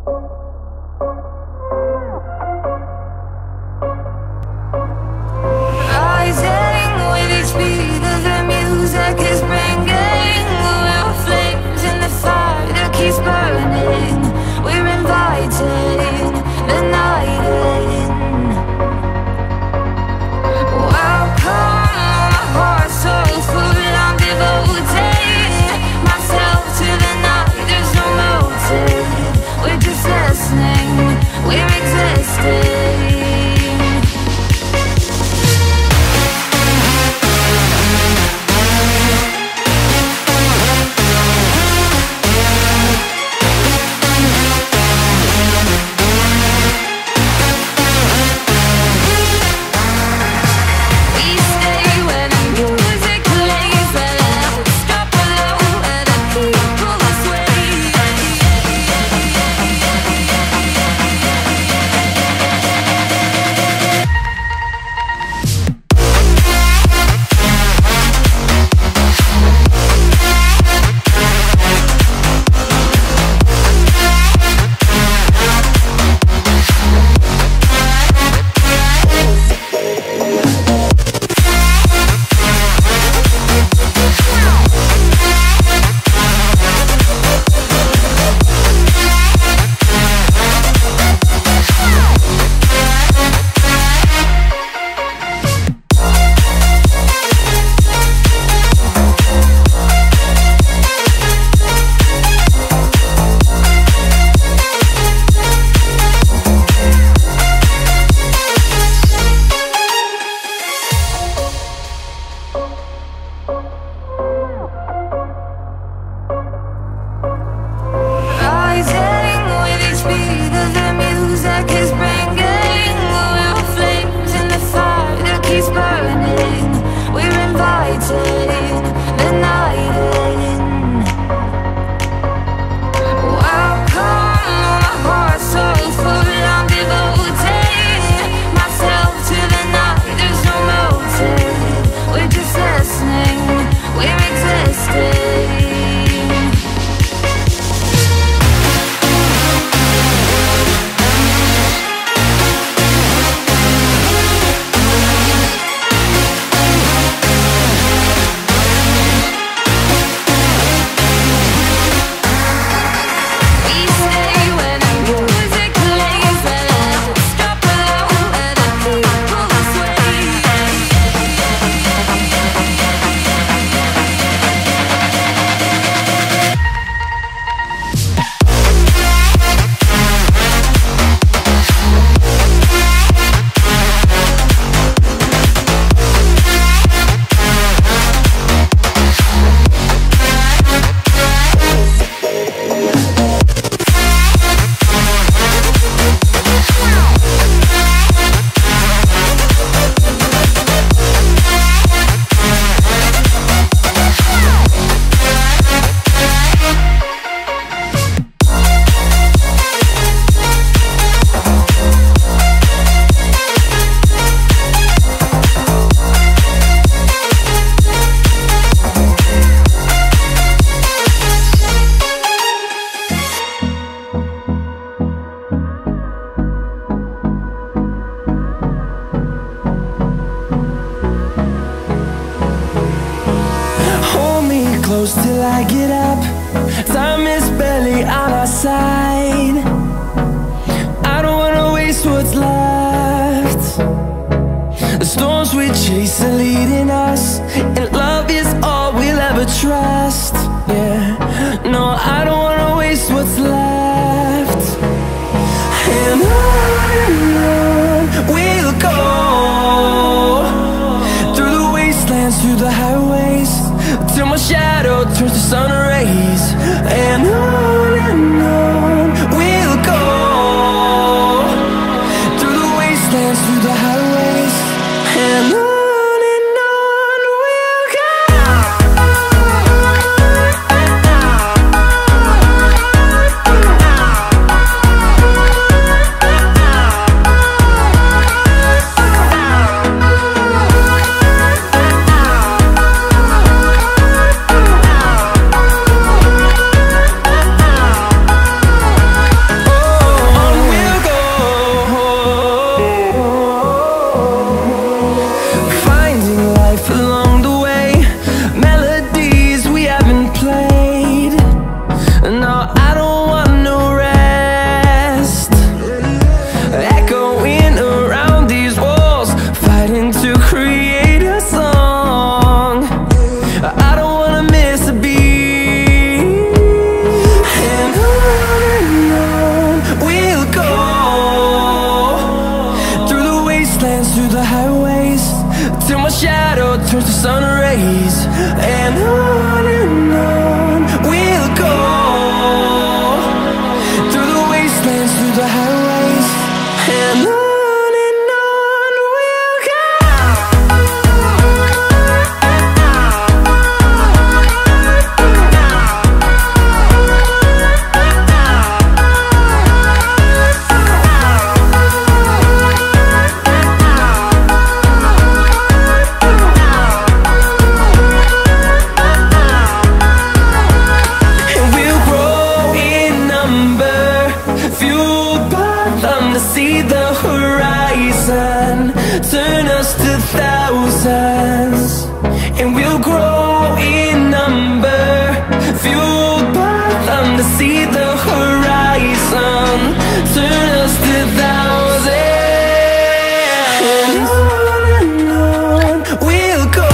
Rising with each beat of the music is bringing. We're flames in the fire that keeps burning. We're inviting the night in. Welcome, my heart so full. I'm devoting myself to the night. There's no motive. We're just listening. We're existing. close till I get up. Time is barely on our side. I don't wanna waste what's left. The storms we chase are leading us, and love is all we'll ever trust. Yeah, no, I don't wanna waste what's left. And on we'll go, through the wastelands, through the highways, till my shadow turns to sun rays. And on we'll go, through the wastelands, through the highways, and on we'll go. the highways, and on we'll go. And we'll grow in number, fueled by them to see the horizon, turn us to thousands. And we'll grow in number, fueled by them to see the horizon, turn us to thousands. And on we'll go,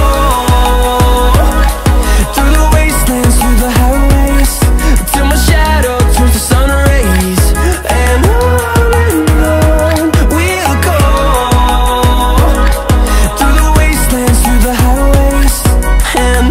through the wastelands, through the highways, till my shadow turns to sun rays. And on we'll go, through the wastelands, through the highways, and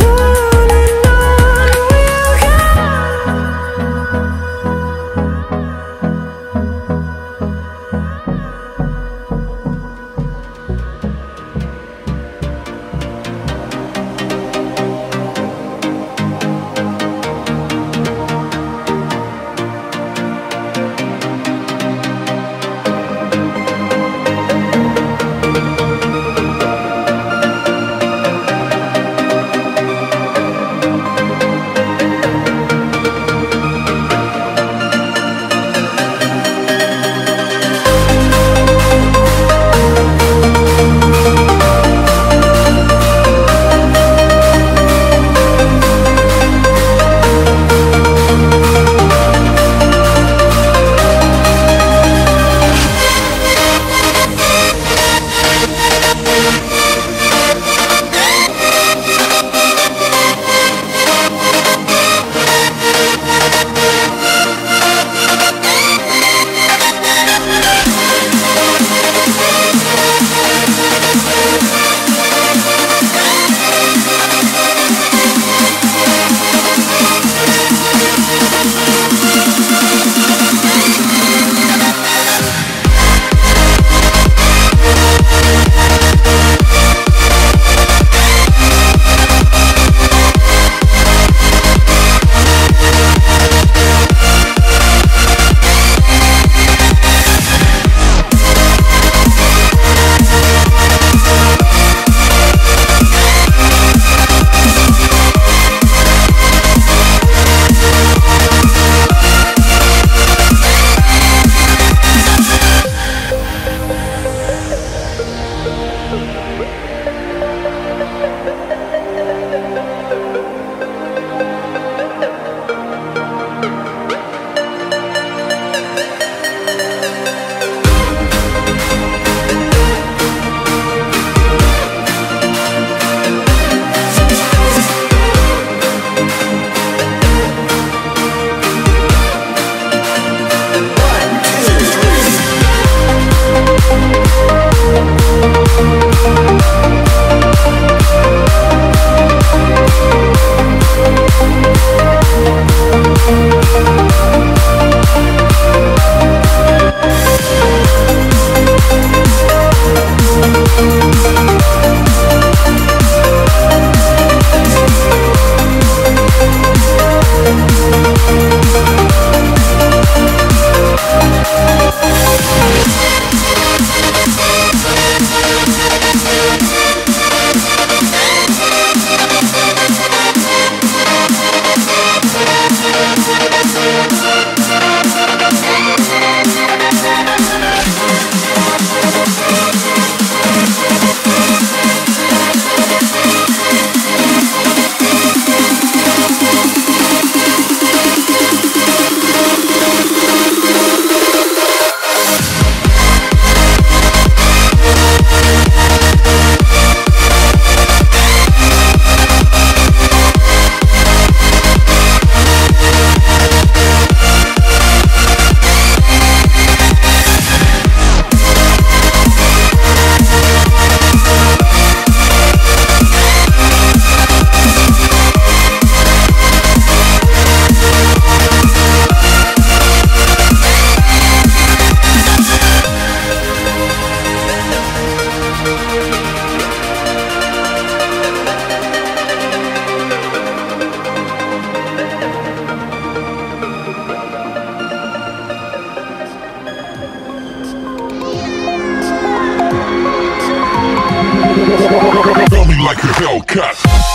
like a Hellcat.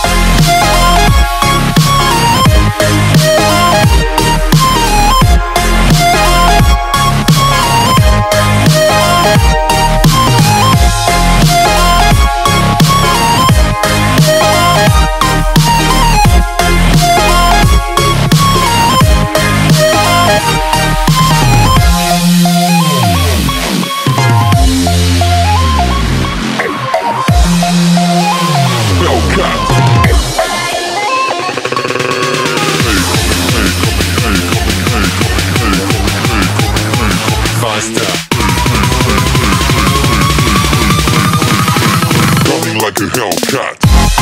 Coming like a Hellcat.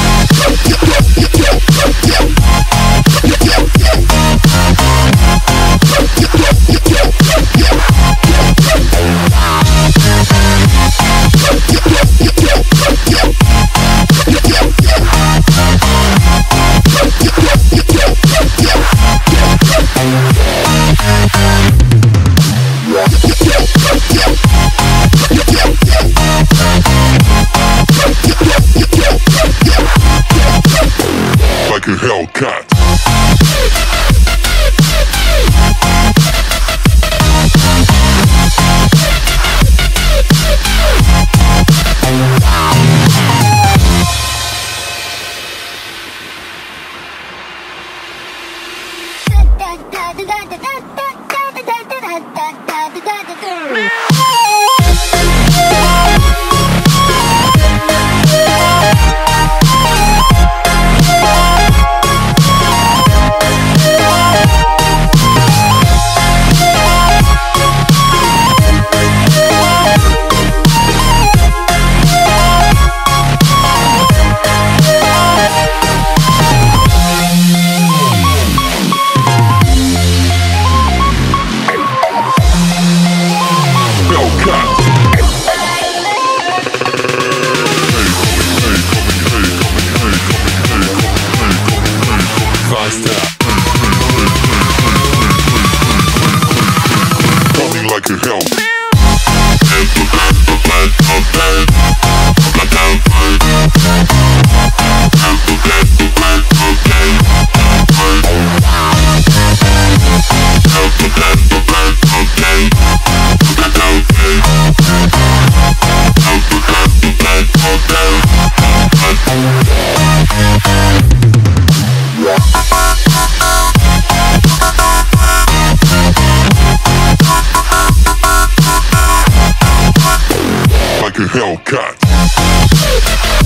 Like a Hellcat. Coming like a hell. Like a Hellcat.